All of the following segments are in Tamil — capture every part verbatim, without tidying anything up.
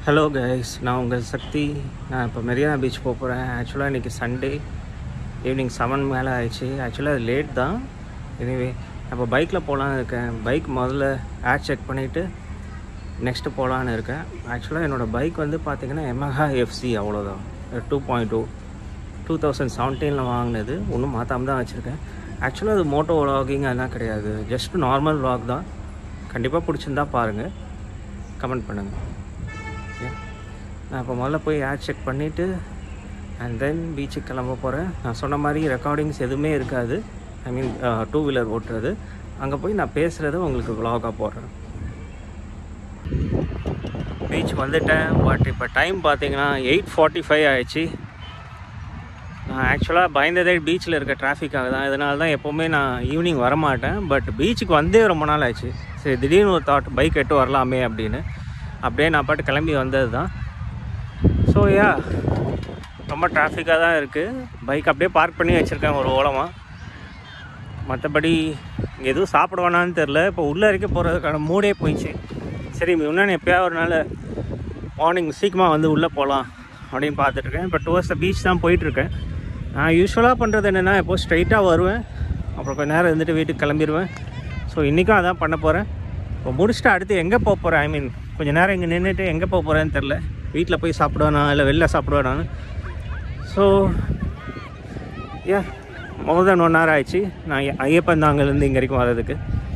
Hello guys, நான் உங்கள் சக்தி. நான் இப்போ மெரினா பீச் போக போகிறேன். ஆக்சுவலாக இன்றைக்கி சண்டே ஈவினிங் செவன் மேலே ஆயிடுச்சு. ஆக்சுவலாக அது லேட் தான். எனிவே இப்போ பைக்கில் போகலான்னு இருக்கேன். பைக் முதல்ல ஏர் செக் பண்ணிவிட்டு நெக்ஸ்ட்டு போகலான்னு இருக்கேன். ஆக்சுவலாக என்னோடய பைக் வந்து பார்த்திங்கன்னா எமஹா எஃப்சி அவ்வளோதான். Two point two two thousand செவன்டீனில் வாங்கினது. ஒன்றும் மாற்றாமல் தான் வச்சுருக்கேன். ஆக்சுவலாக அது மோட்டோ விலாகிங் அதெல்லாம் கிடையாது. ஜஸ்ட் நார்மல் விலாக் தான். கண்டிப்பாக பிடிச்சிருந்தா பாருங்கள், கமெண்ட் பண்ணுங்கள். நான் இப்போ முதல்ல போய் ஏர் செக் பண்ணிவிட்டு அண்ட் தென் பீச்சுக்கு கிளம்ப போகிறேன். நான் சொன்ன மாதிரி ரெக்கார்டிங்ஸ் எதுவுமே இருக்காது. ஐ மீன் டூ வீலர் ஓட்டுறது. அங்கே போய் நான் பேசுகிறது உங்களுக்கு விலாகாக போடுறேன். பீச் வந்துட்டேன். பட் இப்போ டைம் பார்த்தீங்கன்னா எயிட் ஃபார்ட்டி ஃபைவ் ஆகிடுச்சு. நான் ஆக்சுவலாக பயந்ததே பீச்சில் இருக்க டிராஃபிக்காக தான். இதனால தான் எப்போவுமே நான் ஈவினிங் வரமாட்டேன். பட் பீச்சுக்கு வந்தே ரொம்ப நாள் ஆச்சு. சரி, திடீர்னு ஒரு தாட் பைக் எட்டு வரலாமே அப்படின்னு அப்படியே நான் பாட்டு கிளம்பி வந்தது தான். ஸோ யா, ரொம்ப டிராஃபிக்காக தான் இருக்குது. பைக் அப்படியே பார்க் பண்ணி வச்சுருக்கேன் ஒரு ஓரமாக. மற்றபடி இங்கே எதுவும் சாப்பிட வேணான்னு தெரில. இப்போ உள்ளே வரைக்கும் போகிறதுக்கான மூடே போயிடுச்சு. சரி, இன்னும் எப்போயாவது ஒரு நாள் மார்னிங் சீக்கிரமாக வந்து உள்ளே போகலாம் அப்படின்னு பார்த்துட்ருக்கேன். இப்போ டுவர்ஸ் த பீச் தான் போயிட்டுருக்கேன். நான் யூஸ்வலாக பண்ணுறது என்னென்னா, எப்போது ஸ்ட்ரைட்டாக வருவேன், அப்புறம் கொஞ்சம் நேரம் இருந்துட்டு வீட்டுக்கு கிளம்பிடுவேன். ஸோ இன்றைக்கும் அதான் பண்ண போகிறேன். இப்போ முடிச்சுட்டு அடுத்து எங்கே போக போகிறேன், ஐ மீன் கொஞ்சம் நேரம் இங்கே நின்றுட்டு எங்கே போக போகிறேன்னு தெரில. வீட்டில் போய் சாப்பிடுவேனா இல்லை வெளில சாப்பிடுவேனான்னு. So a more than one hour ஆயிடுச்சு நான் ஐயப்பன் தாங்கலேருந்து இங்கே வரைக்கும் வர்றதுக்கு.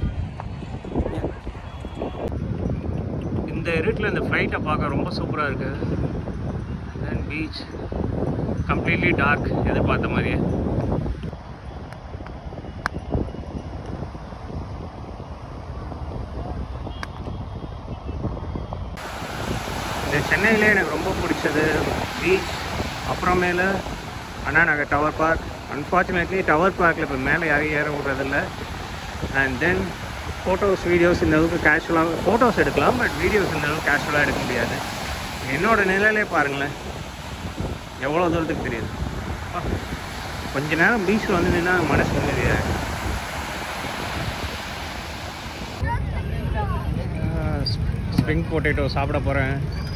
இந்த இருட்டில் இந்த ஃப்ளைட்டை பார்க்க ரொம்ப சூப்பராக இருக்குது. தென் பீச் கம்ப்ளீட்லி டார்க், எதிர்பார்த்த மாதிரியே. இந்த சென்னையிலே எனக்கு ரொம்ப பிடிச்சது பீச், அப்புறமேல Anna Nagar tower park. Unfortunately tower பார்க்கில் இப்போ மேலே யாரையும் ஏற விடுறதில்ல. அண்ட் தென் ஃபோட்டோஸ் வீடியோஸ் இந்த அளவுக்கு கேஷுவலாக ஃபோட்டோஸ் எடுக்கலாம், பட் வீடியோஸ் இந்த அளவுக்கு கேஷுவலாக எடுக்க முடியாது. என்னோடய நிலையிலே பாருங்களேன் எவ்வளோ தூரத்துக்கு தெரியுது. கொஞ்ச நேரம் பீச்சில் வந்து நின்னா மனசு நிம்மதியாக. ஸ்ப்ரிங் பொட்டேட்டோ சாப்பிட போகிறேன்.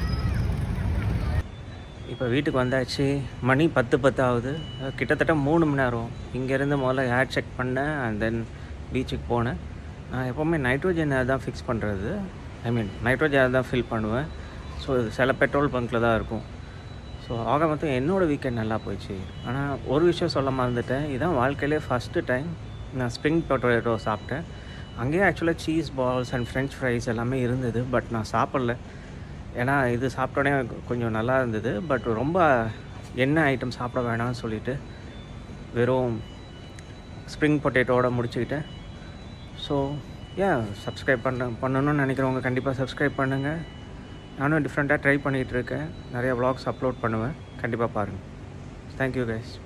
இப்போ வீட்டுக்கு வந்தாச்சு. மணி பத்து பத்து ஆகுது. கிட்டத்தட்ட மூணு மணி நேரம் இங்கேருந்து முதல்ல ஏர் செக் பண்ணேன். அண்ட் தென் பீச்சுக்கு போனேன். நான் எப்போவுமே நைட்ரோஜன் ஏர் தான் ஃபிக்ஸ் பண்ணுறது. ஐ மீன் நைட்ரோஜன் ஏர் தான் ஃபில் பண்ணுவேன். ஸோ சில பெட்ரோல் பங்க்கில் தான் இருக்கும். ஸோ ஆக மொத்தம் என்னோடய வீக்கெண்ட் நல்லா போயிடுச்சு. ஆனால் ஒரு விஷயம் சொல்ல மறந்துட்டேன். இதுதான் வாழ்க்கையிலே ஃபஸ்ட்டு டைம் நான் ஸ்ப்ரிங் பொட்டேட்டோ சாப்பிட்டேன். அங்கேயே ஆக்சுவலாக cheese balls and french fries எல்லாமே இருந்தது. பட் நான் சாப்பிட்ல. ஏன்னா இது சாப்பிட்டோன்னே கொஞ்சம் நல்லா இருந்தது. பட் ரொம்ப எண்ணெய் ஐட்டம் சாப்பிட வேணாம்னு சொல்லிவிட்டு வெறும் ஸ்ப்ரிங் பொட்டேட்டோட முடிச்சுக்கிட்டேன். ஸோ ஏன் சப்ஸ்கிரைப் பண்ண பண்ணணும்னு நினைக்கிறவங்க கண்டிப்பாக சப்ஸ்கிரைப் பண்ணுங்கள். நானும் டிஃப்ரெண்ட்டாக ட்ரை பண்ணிகிட்டு இருக்கேன். நிறையா வ்ளாக்ஸ் அப்லோட் பண்ணுவேன். கண்டிப்பாக பாருங்கள். Thank you guys.